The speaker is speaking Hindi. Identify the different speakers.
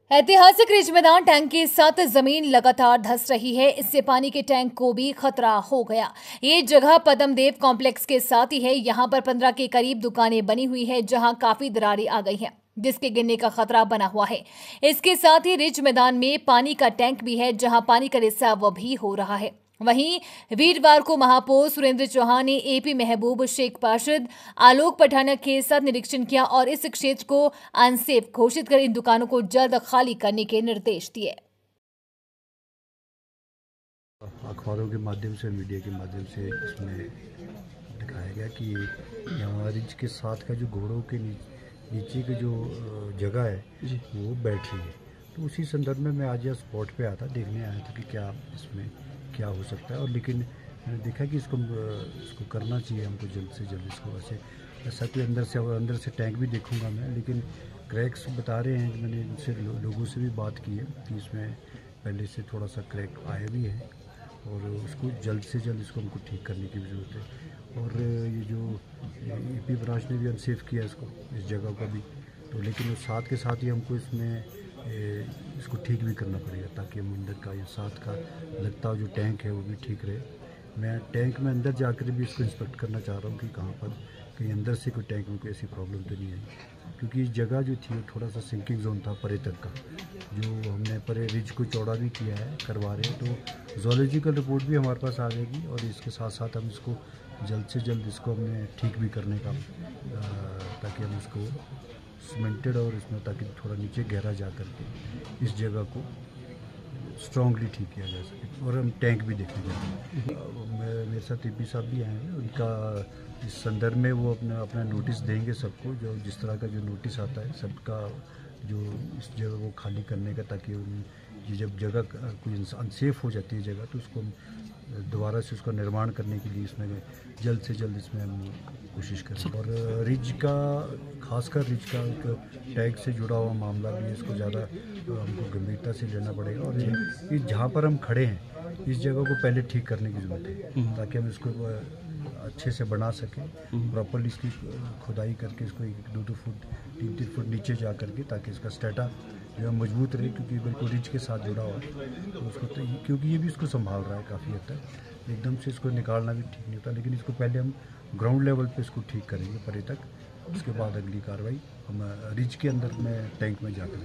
Speaker 1: ऐतिहासिक रिज मैदान टैंक के साथ जमीन लगातार धंस रही है। इससे पानी के टैंक को भी खतरा हो गया। ये जगह पद्मदेव कॉम्प्लेक्स के साथ ही है। यहाँ पर 15 के करीब दुकानें बनी हुई है, जहाँ काफी दरारें आ गई हैं, जिसके गिरने का खतरा बना हुआ है। इसके साथ ही रिज मैदान में पानी का टैंक भी है, जहाँ पानी का रिसाव भी हो रहा है। वहीं वीरवार को महापौर सुरेंद्र चौहान ने एपी महबूब शेख पार्षद आलोक पठानिया के साथ निरीक्षण किया और इस क्षेत्र को अनसेफ घोषित कर इन दुकानों को जल्द खाली करने के निर्देश दिए।
Speaker 2: अखबारों के माध्यम से, मीडिया के माध्यम से इसमें दिखाया गया कि यहाँ रिज के साथ का जो घोड़ों के नीचे की जो जगह है वो बैठ रही है। तो उसी संदर्भ में मैं आज यहाँ स्पॉट पे आया था, देखने आया था कि क्या इसमें क्या हो सकता है। और लेकिन मैंने देखा कि इसको करना चाहिए हमको जल्द से जल्द। इसको ऐसा कोई अंदर से टैंक भी देखूंगा मैं, लेकिन क्रैक्स बता रहे हैं कि मैंने इनसे लोगों से भी बात की है कि इसमें पहले से थोड़ा सा क्रैक आया भी है और उसको जल्द से जल्द इसको हमको ठीक करने की ज़रूरत है। और ये जो ईपी ब्रांच ने भी अनसेफ किया इस जगह को भी, तो लेकिन उस साथ के साथ ही हमको इसको ठीक भी करना पड़ेगा ताकि हम अंदर का ये साथ का लगता जो टैंक है वो भी ठीक रहे। मैं टैंक में अंदर जाकर भी इसको इंस्पेक्ट करना चाह रहा हूँ कि कहाँ पर कहीं अंदर से कोई टैंक में कोई ऐसी प्रॉब्लम तो नहीं आई, क्योंकि इस जगह जो थी वो थोड़ा सा सिंकिंग जोन था परे तक का, जो हमने परे रिज को चौड़ा भी किया है, करवा रहे हैं। तो जोलॉजिकल रिपोर्ट भी हमारे पास आ जाएगी और इसके साथ साथ हम इसको जल्द से जल्द इसको हमने ठीक भी करने का, ताकि हम इसको सीमेंटेड और इसमें ताकि थोड़ा नीचे गहरा जा करके इस जगह को स्ट्रॉन्गली ठीक किया जा सके। और हम टैंक भी देखने जाएंगे। मेरे साथ ईपी साहब भी आए हैं, उनका इस संदर्भ में वो अपना नोटिस देंगे सबको, जो जिस तरह का जो नोटिस आता है सबका, जो इस जगह को खाली करने का, ताकि ये जब जगह कोई अनसेफ हो जाती है जगह तो उसको दोबारा से उसका निर्माण करने के लिए इसमें जल्द से जल्द इसमें हम कोशिश करें। और रिज का, खासकर रिज का एक टैग से जुड़ा हुआ मामला भी है, इसको ज़्यादा हमको गंभीरता से लेना पड़ेगा। और ये जहाँ पर हम खड़े हैं इस जगह को पहले ठीक करने की ज़रूरत है, ताकि हम इसको अच्छे से बना सकें, प्रॉपर्ली इसकी खुदाई करके इसको 1-2 फुट 3-3 फुट नीचे जा करके, ताकि इसका स्टेटा जो है मजबूत रहे, क्योंकि बिल्कुल रिज के साथ जुड़ा हुआ है। तो उसको क्योंकि ये भी इसको संभाल रहा है काफ़ी हद तक, एकदम से इसको निकालना भी ठीक नहीं होता, लेकिन इसको पहले हम ग्राउंड लेवल पे इसको ठीक करेंगे परे तक, उसके बाद अगली कार्रवाई हम रिज के अंदर में टैंक में जाकर